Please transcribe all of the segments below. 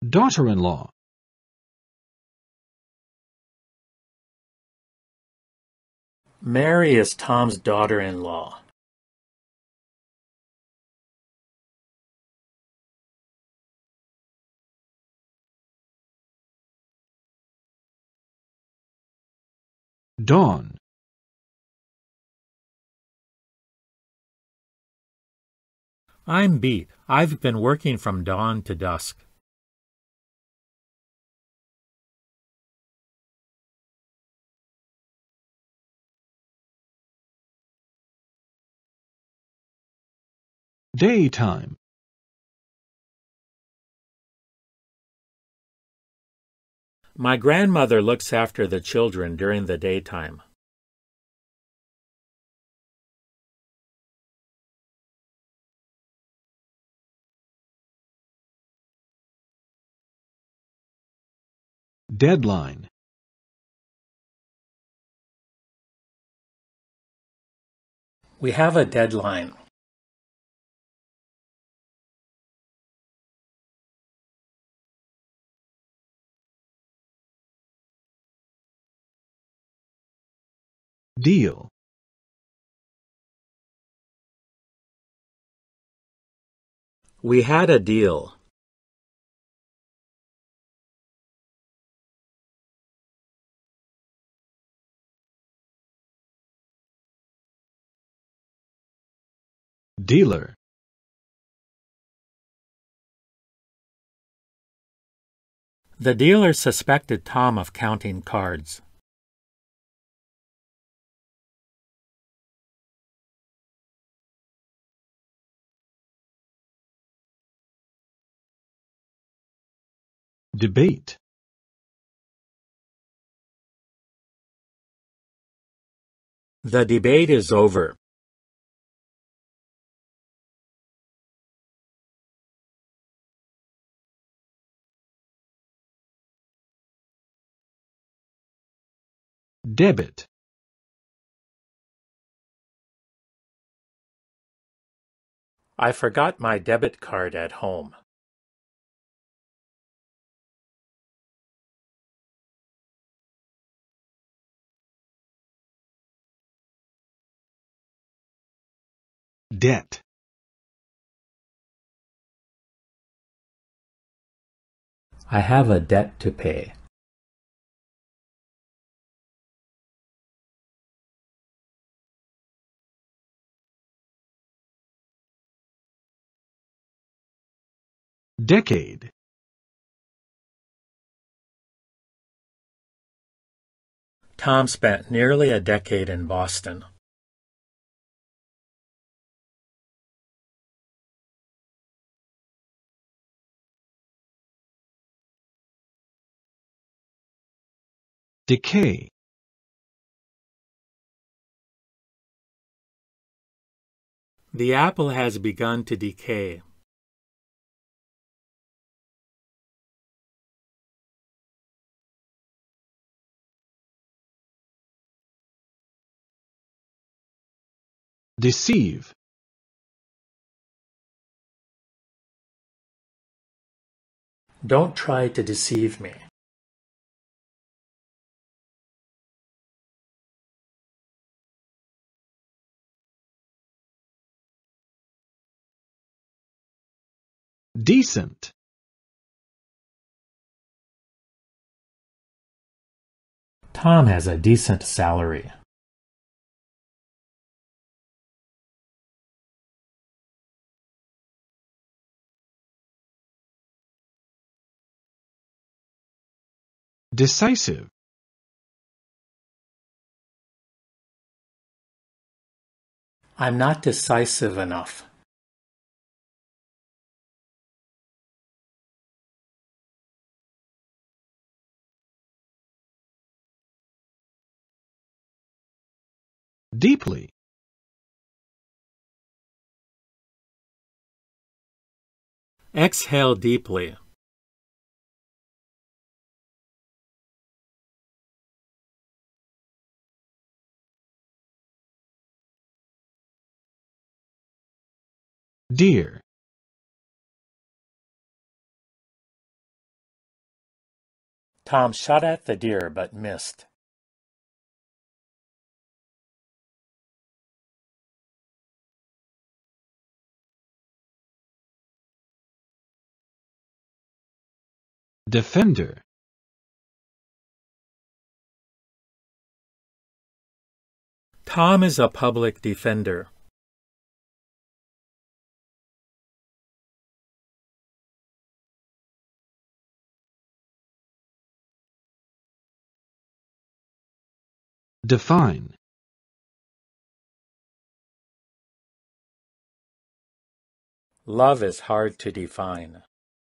Daughter-in-law. Mary is Tom's daughter-in-law. Dawn. I'm beat. I've been working from dawn to dusk. Daytime. My grandmother looks after the children during the daytime. Deadline. We have a deadline. Deal. We had a deal. Dealer. The dealer suspected Tom of counting cards. Debate. The debate is over. Debit. I forgot my debit card at home. Debt. I have a debt to pay. Decade. Tom spent nearly a decade in Boston. Decay. The apple has begun to decay. Deceive. Don't try to deceive me. Decent. Tom has a decent salary. Decisive. I'm not decisive enough. Deeply. Exhale deeply. Dear. Tom shot at the deer but missed. Defender. Tom is a public defender. Define. Love is hard to define.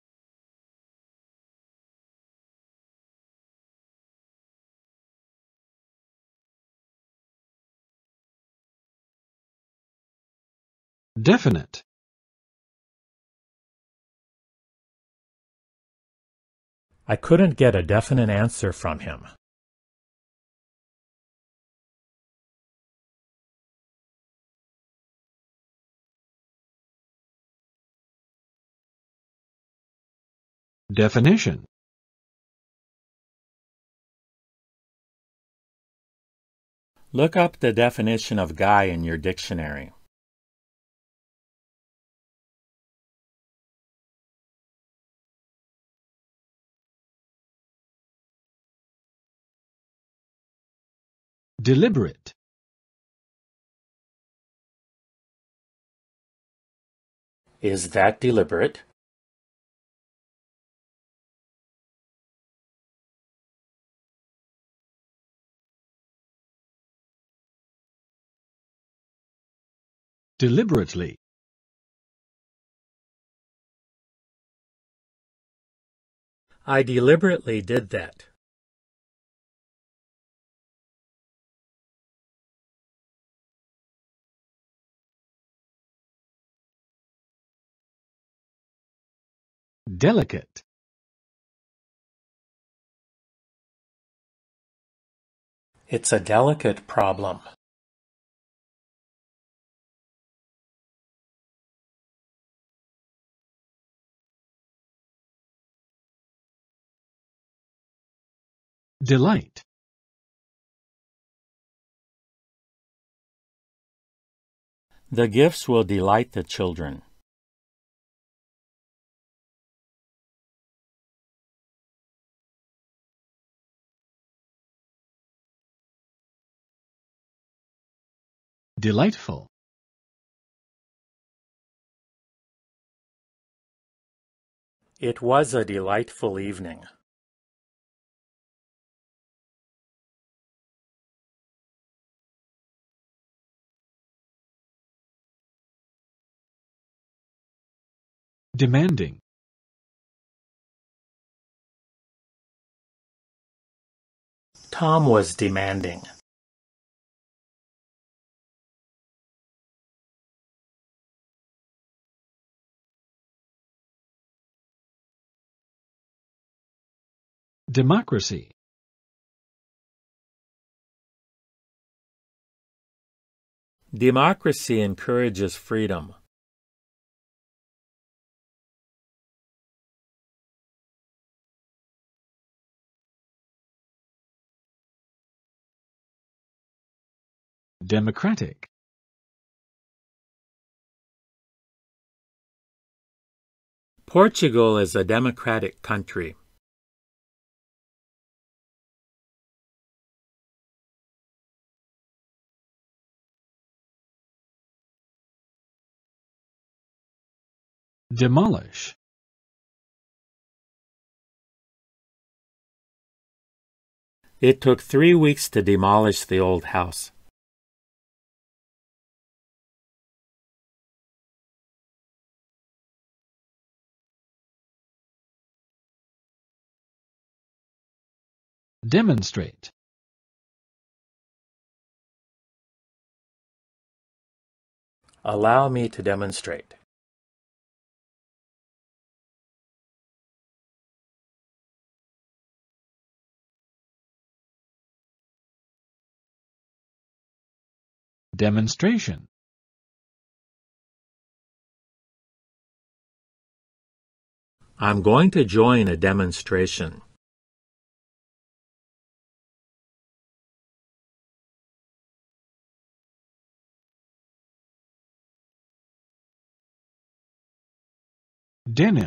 Definite. I couldn't get a definite answer from him. Definition. Look up the definition of guy in your dictionary. Deliberate. Is that deliberate? Deliberately. I deliberately did that. Delicate. It's a delicate problem. Delight. The gifts will delight the children. Delightful. It was a delightful evening. Demanding. Tom was demanding. Democracy. Democracy encourages freedom. Democratic. Portugal is a democratic country. Demolish. It took 3 weeks to demolish the old house. Demonstrate. Allow me to demonstrate. Demonstration. I'm going to join a demonstration. Denim.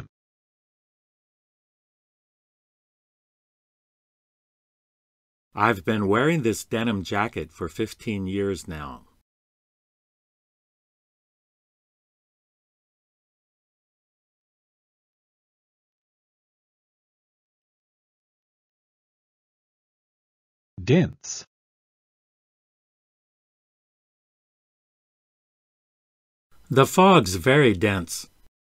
I've been wearing this denim jacket for 15 years now. Dense. The fog's very dense.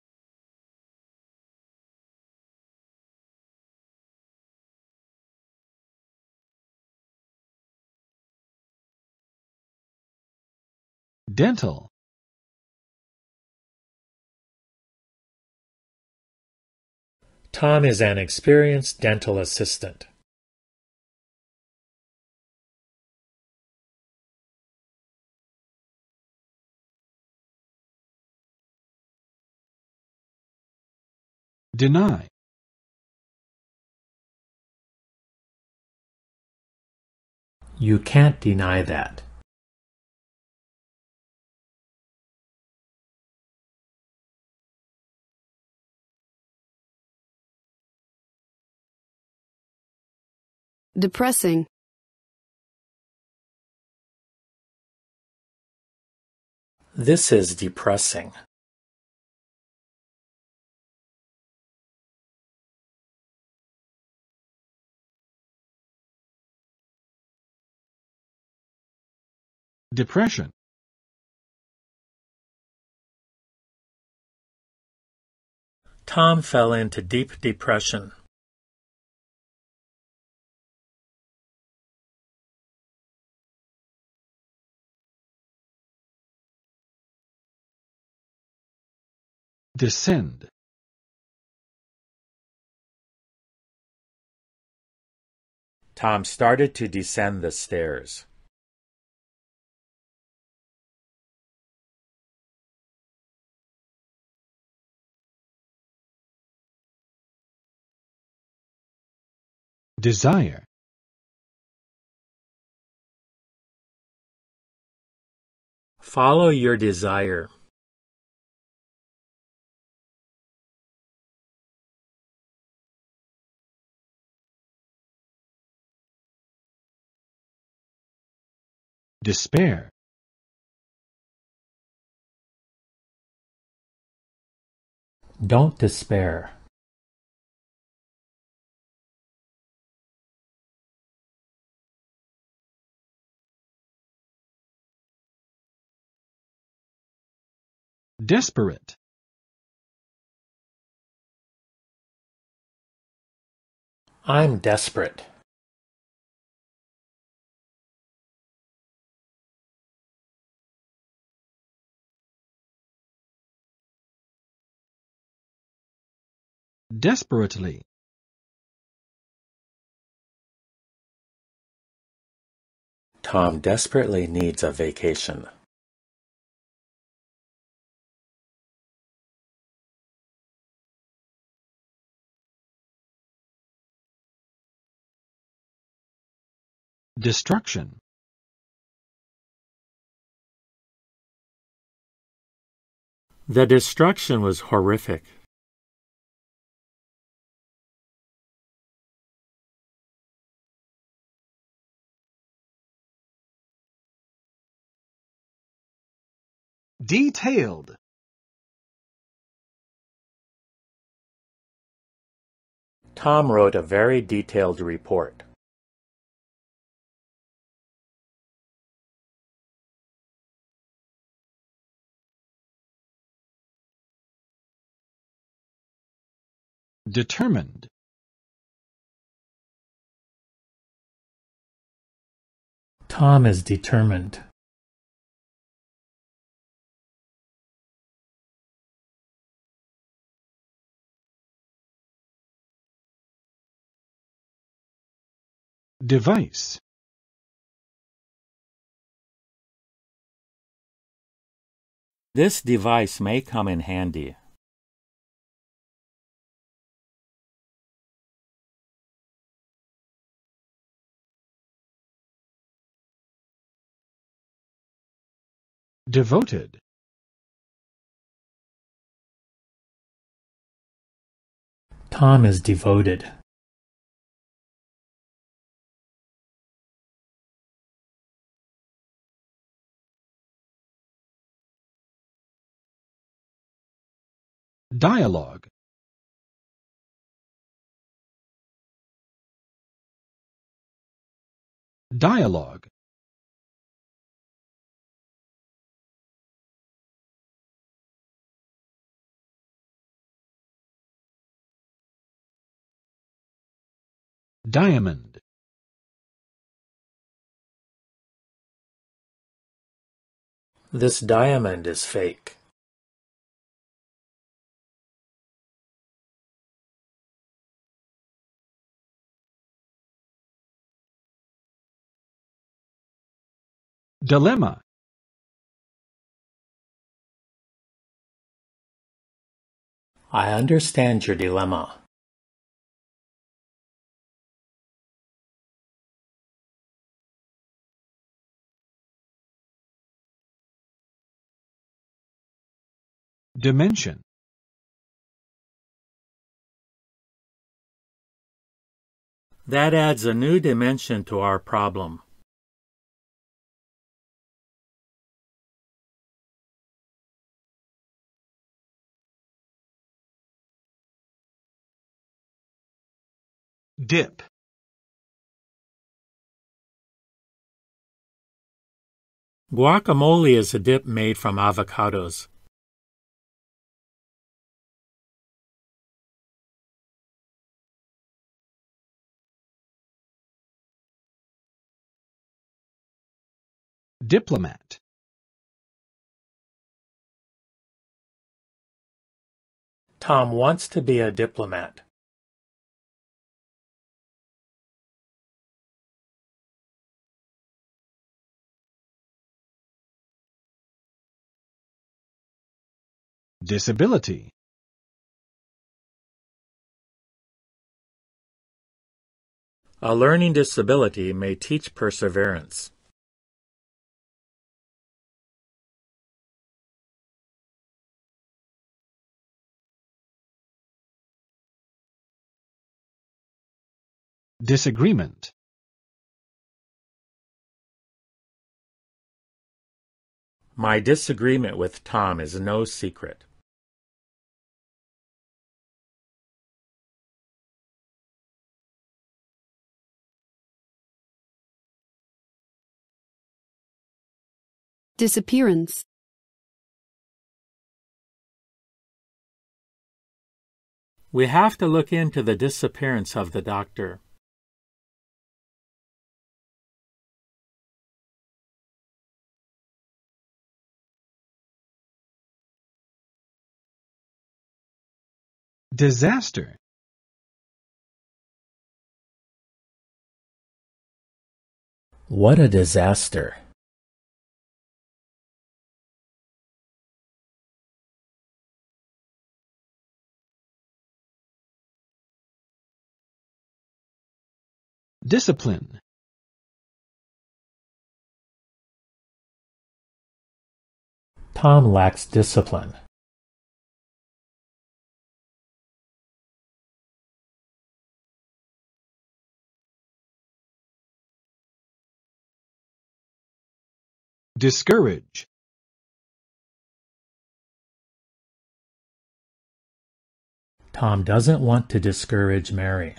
Dental. Tom is an experienced dental assistant. Deny. You can't deny that. Depressing. This is depressing. Depression. Tom fell into deep depression. Descend. Tom started to descend the stairs. Desire. Follow your desire. Despair. Don't despair. Desperate. I'm desperate. Desperately. Tom desperately needs a vacation. Destruction. The destruction was horrific. Detailed. Tom wrote a very detailed report. Determined. Tom is determined. Device. This device may come in handy. Devoted. Tom is devoted. Dialogue. Dialogue. Diamond. This diamond is fake. Dilemma. I understand your dilemma. Dimension. That adds a new dimension to our problem. Dip. Guacamole is a dip made from avocados. Diplomat. Tom wants to be a diplomat. Disability. A learning disability may teach perseverance. Disagreement. My disagreement with Tom is no secret. Disappearance. We have to look into the disappearance of the doctor. Disaster. What a disaster. Discipline. Tom lacks discipline. Discourage. Tom doesn't want to discourage Mary.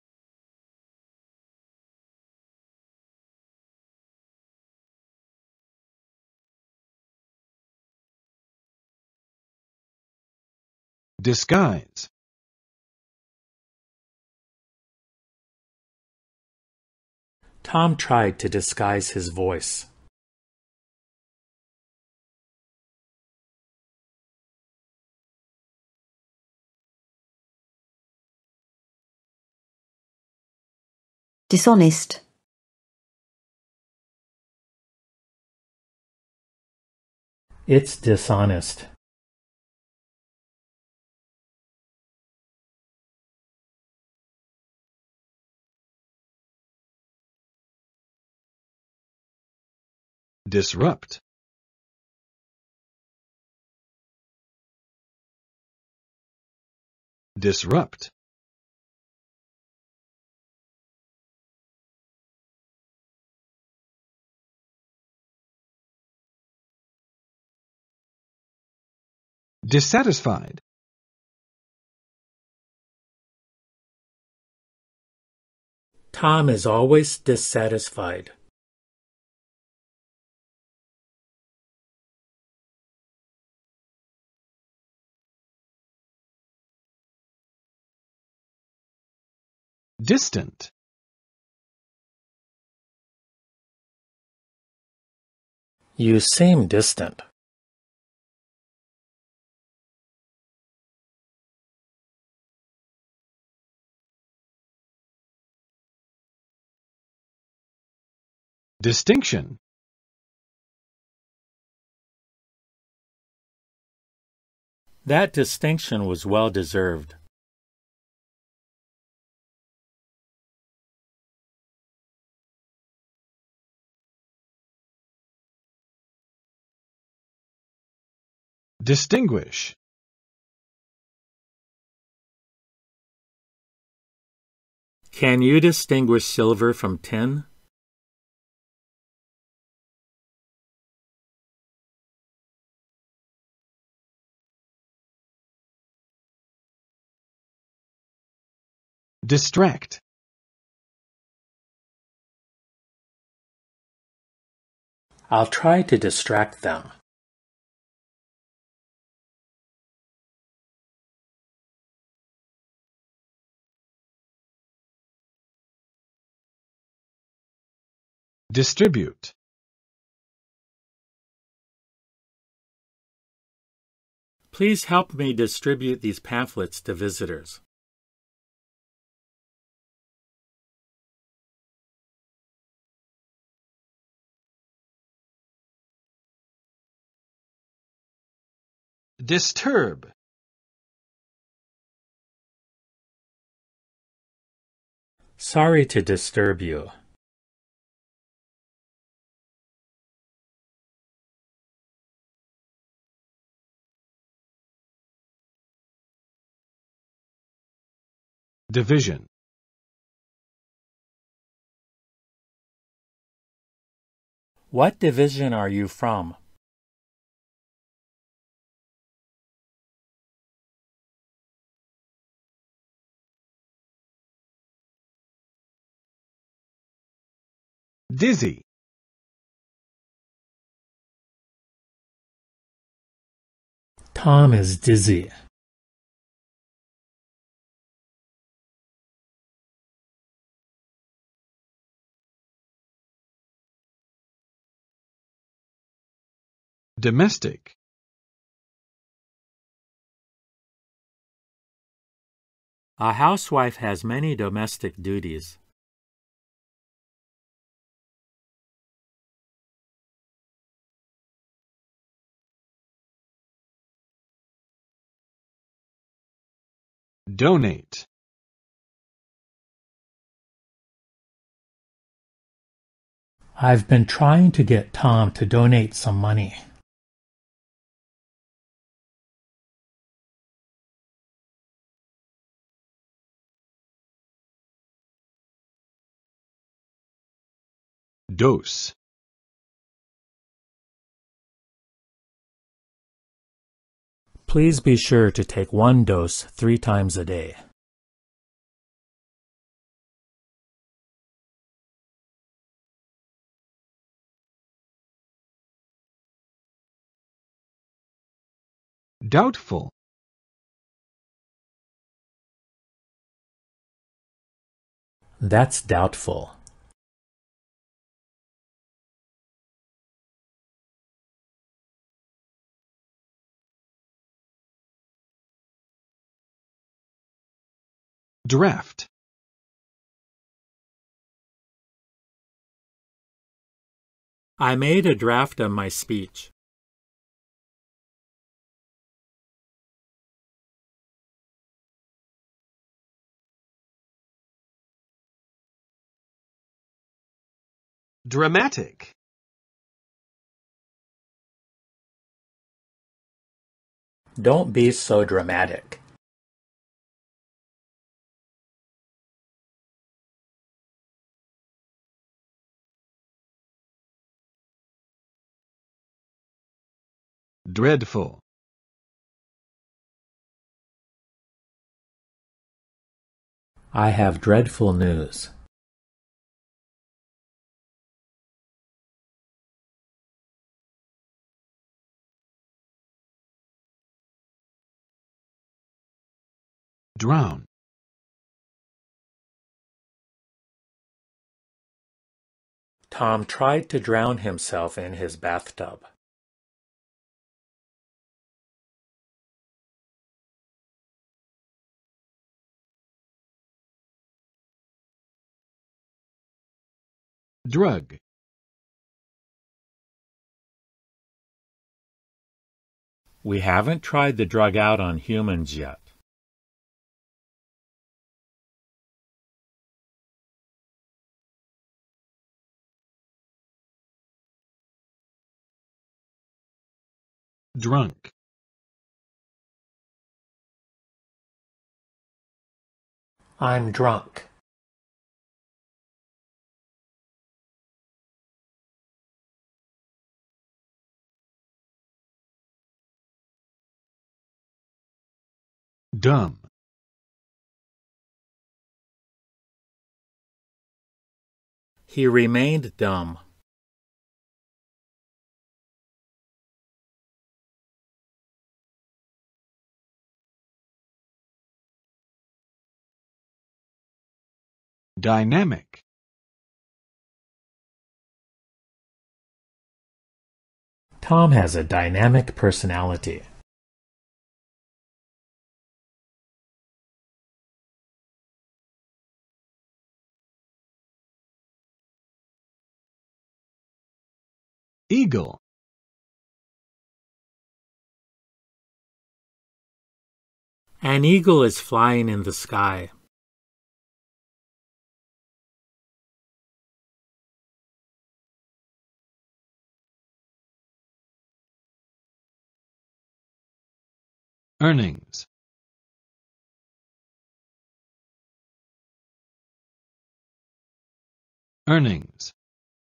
Disguise. Tom tried to disguise his voice. Dishonest. It's dishonest. Disrupt. Disrupt. Dissatisfied. Tom is always dissatisfied. Distant. You seem distant. Distinction. That distinction was well deserved. Distinguish. Can you distinguish silver from tin? Distract. I'll try to distract them. Distribute. Please help me distribute these pamphlets to visitors. Disturb. Sorry to disturb you. Division. What division are you from? Dizzy. Tom is dizzy. Domestic. A housewife has many domestic duties. Donate. I've been trying to get Tom to donate some money. Dose. Please be sure to take one dose 3 times a day. Doubtful. That's doubtful. Draft. I made a draft of my speech. Dramatic. Don't be so dramatic. Dreadful. I have dreadful news. Drown. Tom tried to drown himself in his bathtub. Drug. We haven't tried the drug out on humans yet. Drunk. I'm drunk. Dumb. He remained dumb. Dynamic. Tom has a dynamic personality. Eagle. An eagle is flying in the sky. Earnings. Earnings.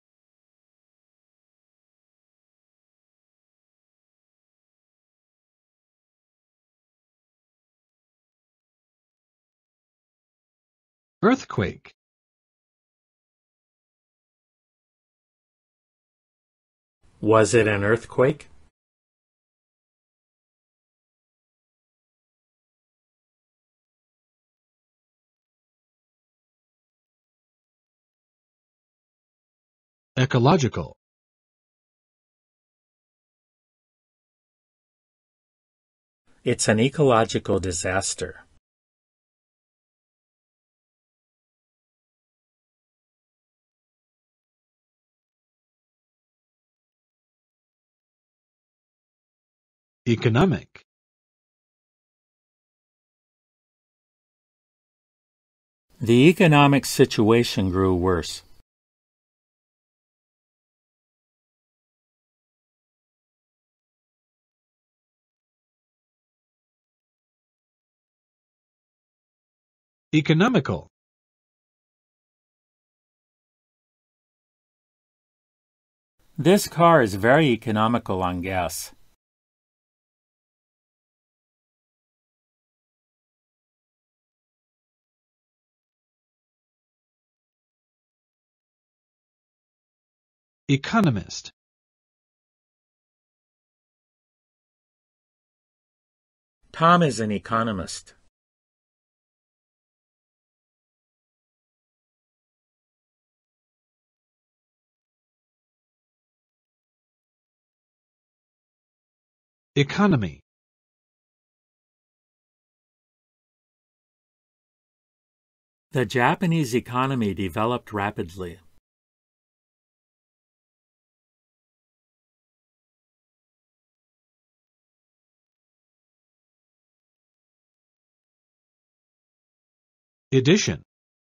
Earthquake. Was it an earthquake? Ecological. It's an ecological disaster. Economic. The economic situation grew worse. Economical. This car is very economical on gas. Economist. Tom is an economist. Economy. The Japanese economy developed rapidly. Edition.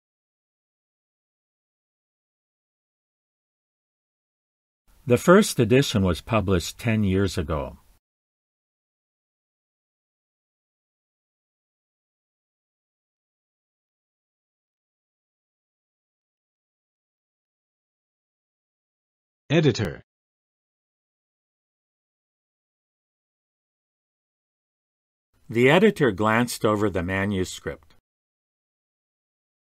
The first edition was published 10 years ago. Editor. The editor glanced over the manuscript.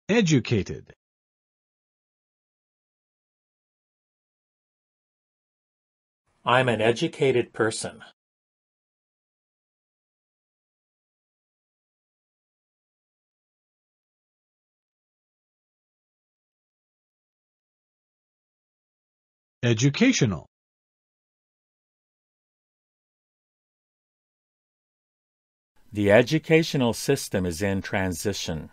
Educated. I'm an educated person. Educational. The educational system is in transition.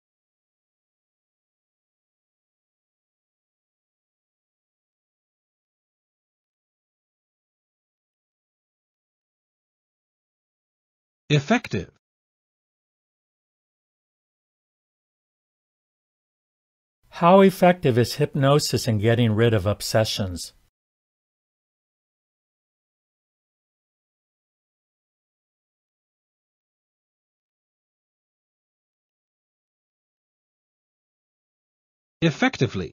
Effective. How effective is hypnosis in getting rid of obsessions? Effectively.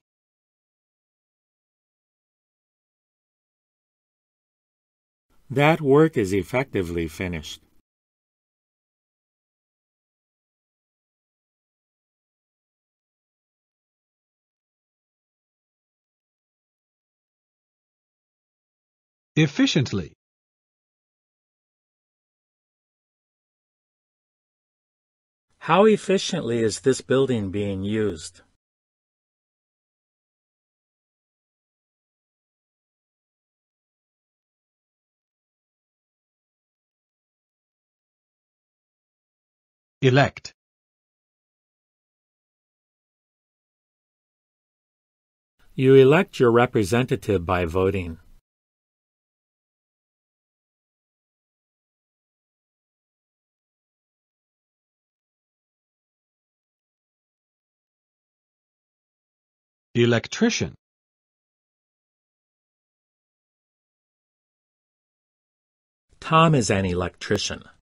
That work is effectively finished. Efficiently. How efficiently is this building being used? Elect. You elect your representative by voting. Electrician. Tom is an electrician.